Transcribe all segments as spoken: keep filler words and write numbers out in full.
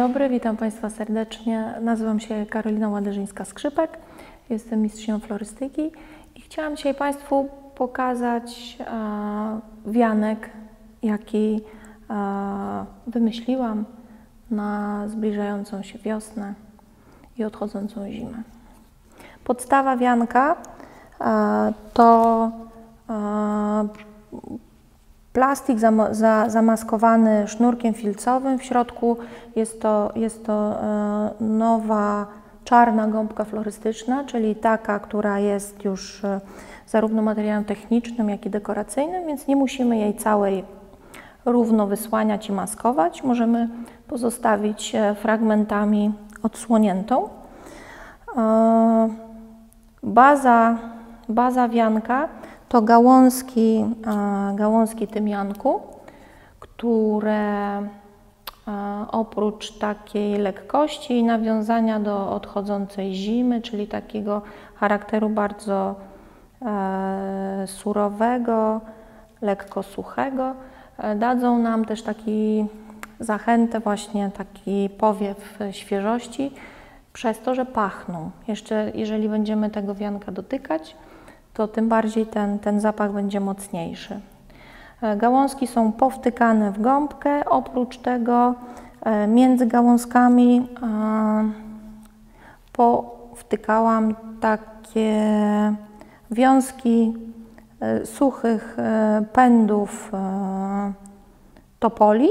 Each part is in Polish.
dobry, witam Państwa serdecznie. Nazywam się Karolina Ładerzyńska-Skrzypek, jestem mistrzynią florystyki i chciałam dzisiaj Państwu pokazać e, wianek, jaki e, wymyśliłam na zbliżającą się wiosnę i odchodzącą zimę. Podstawa wianka e, to e, plastik zam, za, zamaskowany sznurkiem filcowym. W środku jest to, jest to e, nowa czarna gąbka florystyczna, czyli taka, która jest już e, zarówno materiałem technicznym, jak i dekoracyjnym, więc nie musimy jej całej równo wysłaniać i maskować. Możemy pozostawić e, fragmentami odsłoniętą. E, baza, baza wianka to gałązki, e, gałązki tymianku, które e, oprócz takiej lekkości i nawiązania do odchodzącej zimy, czyli takiego charakteru bardzo e, surowego, lekko suchego, e, dadzą nam też taki zachętę, właśnie taki powiew świeżości, przez to, że pachną. Jeszcze jeżeli będziemy tego wianka dotykać, to tym bardziej ten, ten zapach będzie mocniejszy. Gałązki są powtykane w gąbkę, oprócz tego między gałązkami powtykałam takie wiązki suchych pędów topoli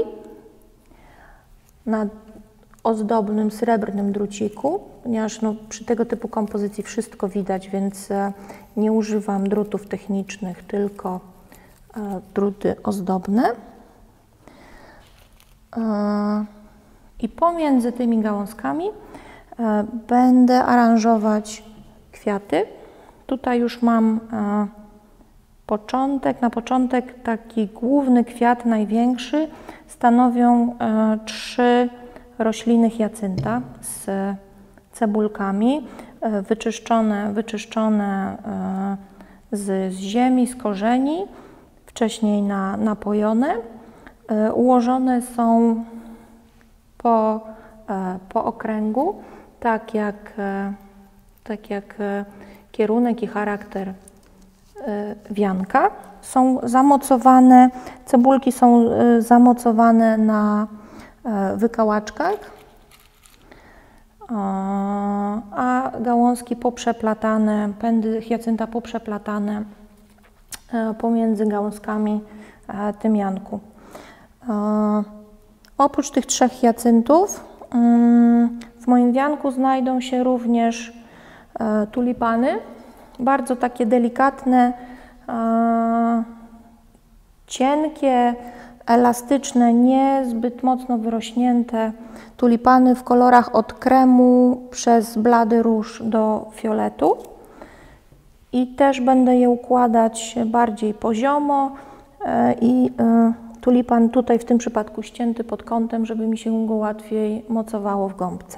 na ozdobnym srebrnym druciku, ponieważ no, przy tego typu kompozycji wszystko widać, więc nie używam drutów technicznych, tylko e, druty ozdobne. E, I pomiędzy tymi gałązkami e, będę aranżować kwiaty. Tutaj już mam e, początek. Na początek taki główny kwiat, największy, stanowią e, trzy rośliny hiacynta z cebulkami, wyczyszczone, wyczyszczone z, z ziemi, z korzeni, wcześniej na, napojone. Ułożone są po, po okręgu, tak jak, tak jak kierunek i charakter wianka. Są zamocowane, cebulki są zamocowane na wykałaczkach, a gałązki poprzeplatane, pędy hiacynta poprzeplatane pomiędzy gałązkami tymianku. Oprócz tych trzech hiacyntów w moim wianku znajdą się również tulipany, bardzo takie delikatne, cienkie, elastyczne, niezbyt mocno wyrośnięte tulipany w kolorach od kremu przez blady róż do fioletu. I też będę je układać bardziej poziomo i tulipan tutaj w tym przypadku ścięty pod kątem, żeby mi się go łatwiej mocowało w gąbce.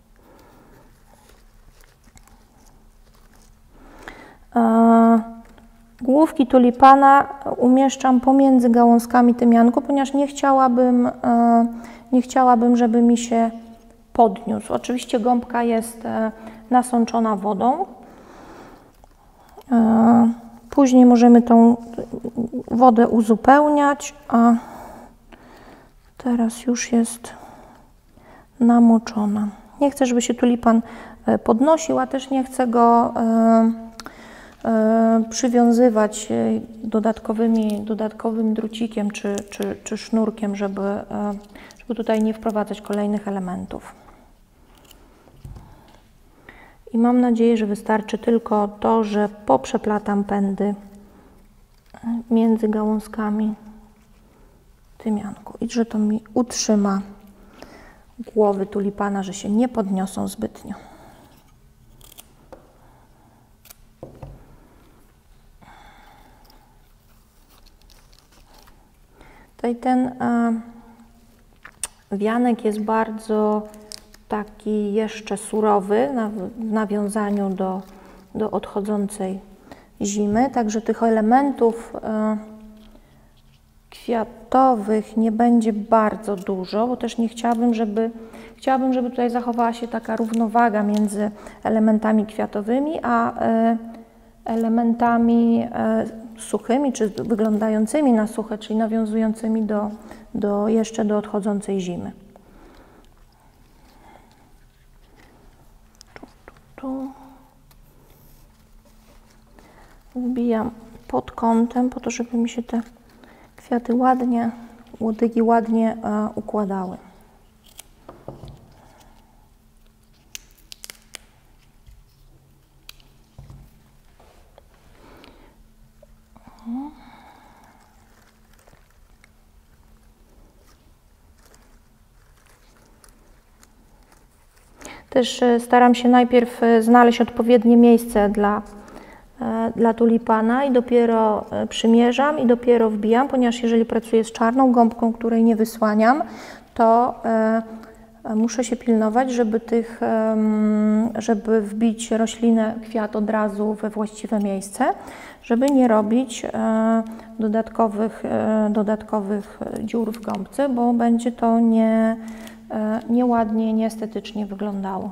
Główki tulipana umieszczam pomiędzy gałązkami tymianku, ponieważ nie chciałabym, nie chciałabym, żeby mi się podniósł. Oczywiście gąbka jest nasączona wodą. Później możemy tą wodę uzupełniać, a teraz już jest namoczona. Nie chcę, żeby się tulipan podnosił, a też nie chcę go przywiązywać dodatkowymi, dodatkowym drucikiem czy, czy, czy sznurkiem, żeby, żeby tutaj nie wprowadzać kolejnych elementów. I mam nadzieję, że wystarczy tylko to, że poprzeplatam pędy między gałązkami tymianku i że to mi utrzyma głowy tulipana, że się nie podniosą zbytnio. Tutaj ten e, wianek jest bardzo taki jeszcze surowy na, w nawiązaniu do, do odchodzącej zimy, także tych elementów e, kwiatowych nie będzie bardzo dużo, bo też nie chciałabym, żeby, chciałabym, żeby tutaj zachowała się taka równowaga między elementami kwiatowymi, a elementami suchymi, czy wyglądającymi na suche, czyli nawiązującymi do, do jeszcze do odchodzącej zimy. Tu, tu, tu. Wbijam pod kątem, po to, żeby mi się te kwiaty ładnie, łodygi ładnie e, układały. Też staram się najpierw znaleźć odpowiednie miejsce dla, dla tulipana i dopiero przymierzam i dopiero wbijam, ponieważ jeżeli pracuję z czarną gąbką, której nie wysłaniam, to muszę się pilnować, żeby, tych, żeby wbić roślinę, kwiat od razu we właściwe miejsce, żeby nie robić dodatkowych, dodatkowych dziur w gąbce, bo będzie to nie nieładnie, nieestetycznie wyglądało.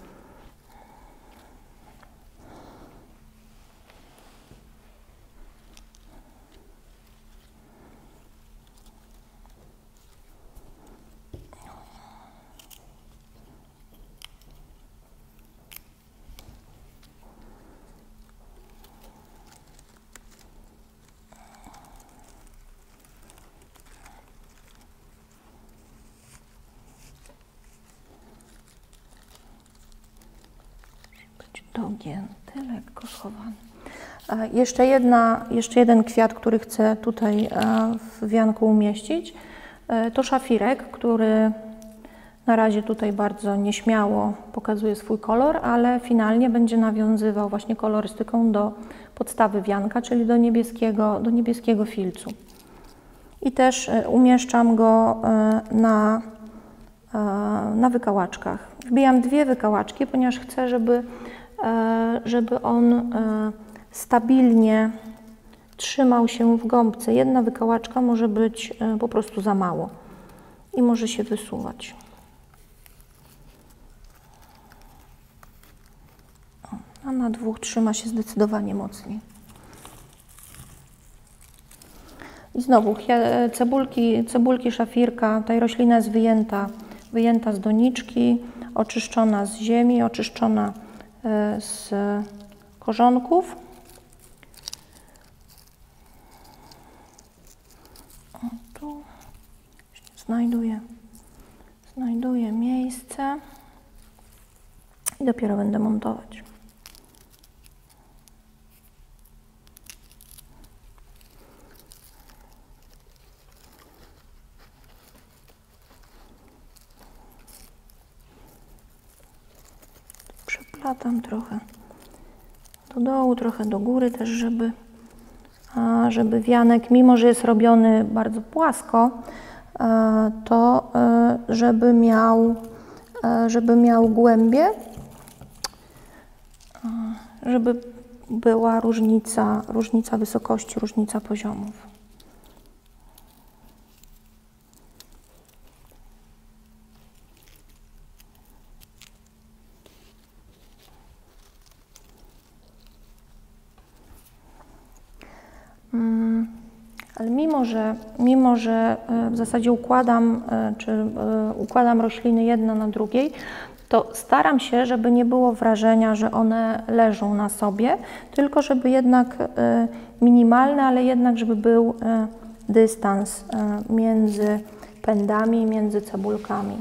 Dogięty, lekko schowany. Jeszcze, jedna, jeszcze jeden kwiat, który chcę tutaj w wianku umieścić, to szafirek, który na razie tutaj bardzo nieśmiało pokazuje swój kolor, ale finalnie będzie nawiązywał właśnie kolorystyką do podstawy wianka, czyli do niebieskiego, do niebieskiego filcu. I też umieszczam go na, na wykałaczkach. Wbijam dwie wykałaczki, ponieważ chcę, żeby żeby on stabilnie trzymał się w gąbce. Jedna wykałaczka może być po prostu za mało i może się wysuwać. A na dwóch trzyma się zdecydowanie mocniej. I znowu cebulki, cebulki szafirka, ta roślina jest wyjęta, wyjęta z doniczki, oczyszczona z ziemi, oczyszczona z korzonków. O, tu znajduję, znajduję miejsce i dopiero będę montować. Przeplatam trochę do dołu, trochę do góry też, żeby, żeby wianek, mimo że jest robiony bardzo płasko, to żeby miał, żeby miał głębię, żeby była różnica, różnica wysokości, różnica poziomów. Ale mimo że, mimo, że w zasadzie układam, czy układam rośliny jedna na drugiej, to staram się, żeby nie było wrażenia, że one leżą na sobie, tylko żeby jednak minimalny, ale jednak żeby był dystans między pędami, między cebulkami.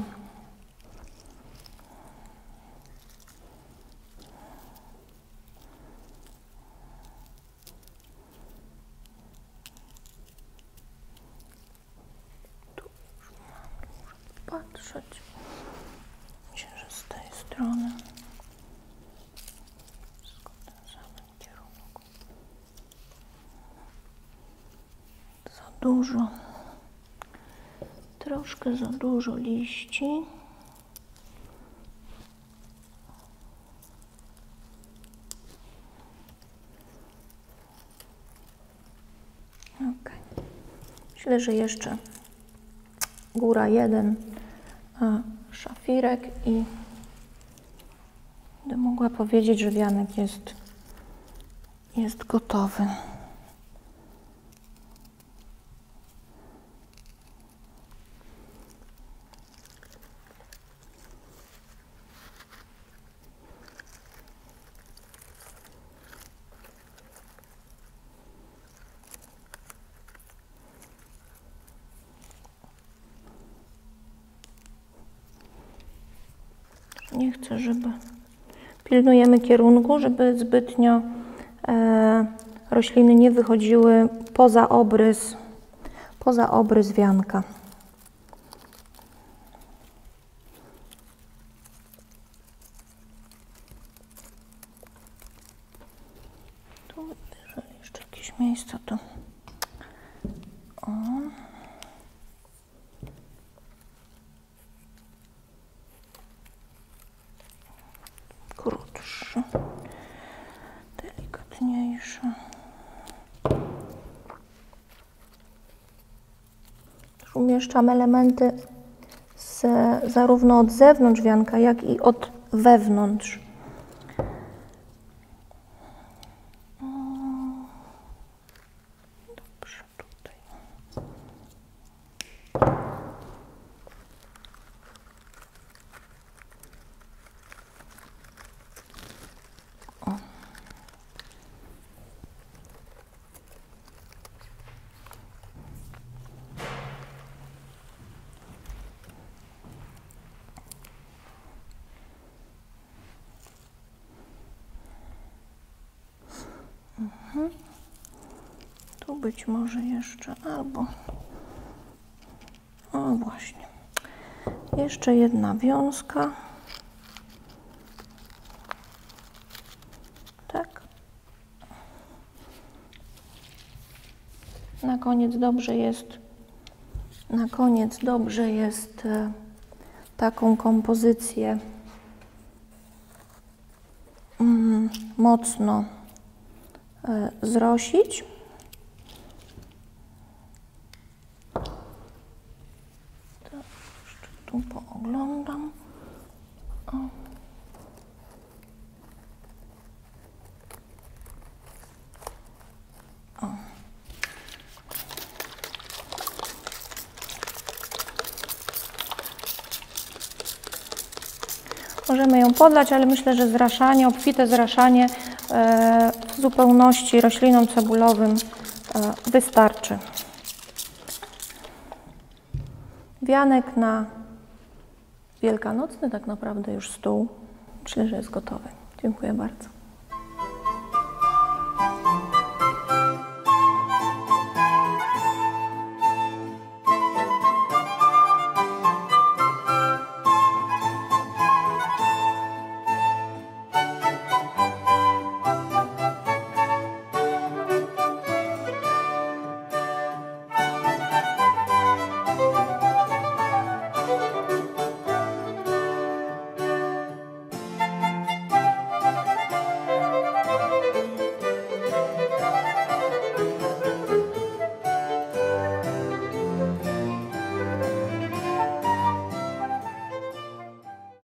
Patrzeć. Myślę, że z tej strony. Wszystko w tym samym kierunku. Za dużo. Troszkę za dużo liści. Ok. Myślę, że jeszcze góra jeden szafirek i będę mogła powiedzieć, że wianek jest, jest gotowy. Nie chcę, żeby... Pilnujemy kierunku, żeby zbytnio e, rośliny nie wychodziły poza obrys, poza obrys wianka. Tu, jeżeli jeszcze jakieś miejsca, to... O. Krótszy, delikatniejszy. Umieszczam elementy z, zarówno od zewnątrz wianka, jak i od wewnątrz. Dobrze, tutaj. Mhm. Tu być może jeszcze albo... O właśnie. Jeszcze jedna wiązka. Tak. Na koniec dobrze jest, na koniec dobrze jest e, taką kompozycję mm, mocno e, zrosić. To jeszcze tu pooglądam. O. O. Możemy ją podlać, ale myślę, że zraszanie, obfite zraszanie e, w zupełności roślinom cebulowym e, wystarczy. Wianek na wielkanocny tak naprawdę już stół. Myślę, że jest gotowy. Dziękuję bardzo.